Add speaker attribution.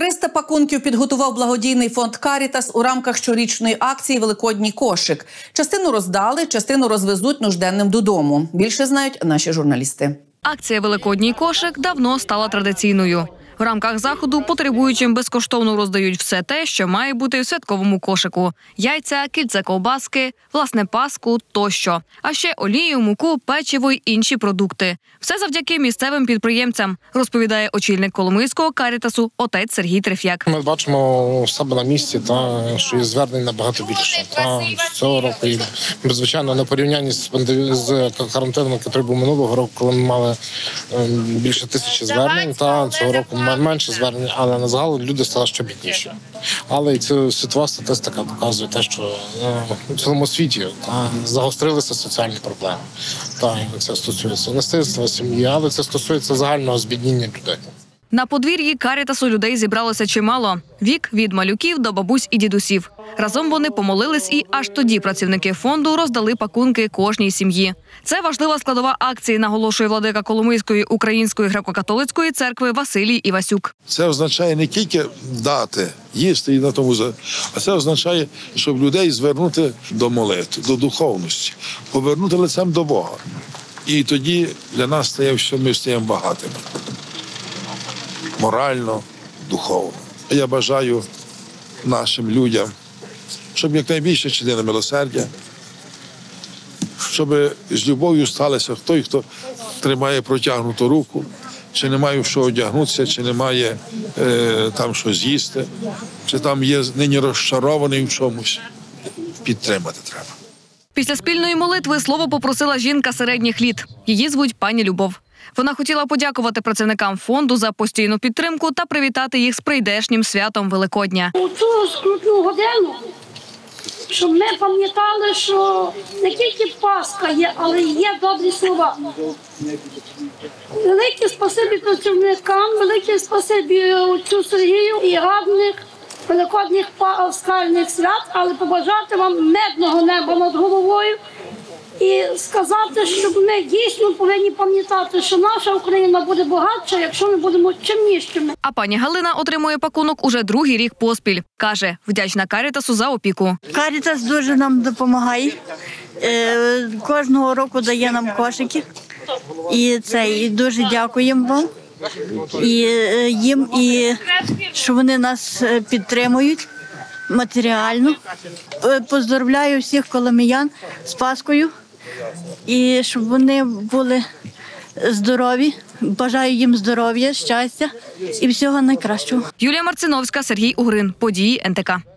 Speaker 1: 300 пакунків підготував благодійний фонд «Карітас» у рамках щорічної акції «Великодній кошик». Частину роздали, частину розвезуть нужденним додому. Більше знають наші журналісти.
Speaker 2: Акція «Великодній кошик» давно стала традиційною. В рамках заходу потребуючим безкоштовно роздають все те, що має бути у святковому кошику – яйця, кільце ковбаски, власне паску тощо. А ще олію, муку, печиво й інші продукти. Все завдяки місцевим підприємцям, розповідає очільник Коломийського «Карітасу» отець Сергій Треф'як.
Speaker 3: Ми бачимо у себе на місці, що є звернень набагато більше. Цього року, і, звичайно, на порівнянні з карантином, який був минулого року, коли ми мали більше 1000 звернень, цього року менше звернень, але на загал люди стали ще бідніші. Але і ця світова статистика показує те, що у цілому світі загострилися соціальні проблеми. Це стосується насильства, сім'ї, але це стосується загального збідніння людей.
Speaker 2: На подвір'ї «Карітасу» людей зібралося чимало. Вік – від малюків до бабусь і дідусів. Разом вони помолились і аж тоді працівники фонду роздали пакунки кожній сім'ї. Це важлива складова акції, наголошує владика Коломийської Української греко-католицької церкви Василій Івасюк.
Speaker 4: Це означає не тільки дати, їсти і на тому, а це означає, щоб людей звернути до молитви, до духовності, повернути лицем до Бога. І тоді для нас стає, що ми стаємо багатими. Морально, духовно. Я бажаю нашим людям, щоб якнайбільше чинили милосердя, щоб з любов'ю сталося той, хто тримає протягнуту руку, чи не має в що одягнутися, чи не має там що з'їсти, чи там є нині розчарований в чомусь. Підтримати треба.
Speaker 2: Після спільної молитви слово попросила жінка середніх літ. Її звуть пані Любов. Вона хотіла подякувати працівникам фонду за постійну підтримку та привітати їх з прийдешнім святом Великодня.
Speaker 5: У цю скрутну годину, щоб ми пам'ятали, що не тільки Пасха є, але є добрі слова. Велике спасибі працівникам, велике спасибі отцю Сергію і гарних великодніх пасхальних свят, але побажати вам мирного неба над головою. І сказати, що ми дійсно повинні пам'ятати, що наша Україна буде багатша, якщо ми будемо чимнішими.
Speaker 2: А пані Галина отримує пакунок уже другий рік поспіль. Каже, вдячна «Карітасу» за опіку.
Speaker 6: «Карітас» дуже нам допомагає. Кожного року дає нам кошики. І дуже дякуємо вам. І їм, і що вони нас підтримують матеріально. Поздоровляю всіх коломиян з Паскою. І щоб вони були здорові. Бажаю їм здоров'я, щастя і всього найкращого.
Speaker 2: Юлія Марциновська, Сергій Угрин. Події НТК.